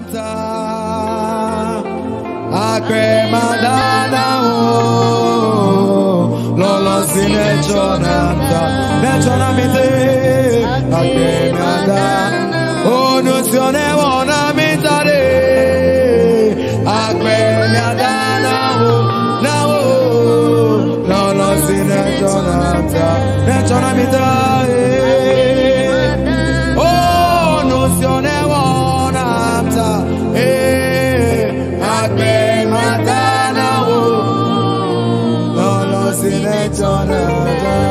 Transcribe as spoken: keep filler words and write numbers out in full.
Jonata, Akremadana, Lolo Sine Jonata, Nejonamite, Akremada, Onusione Wonamitare, Akremadana, Nao, Lolo Sine Jonata, Nejonamite. Jonathan.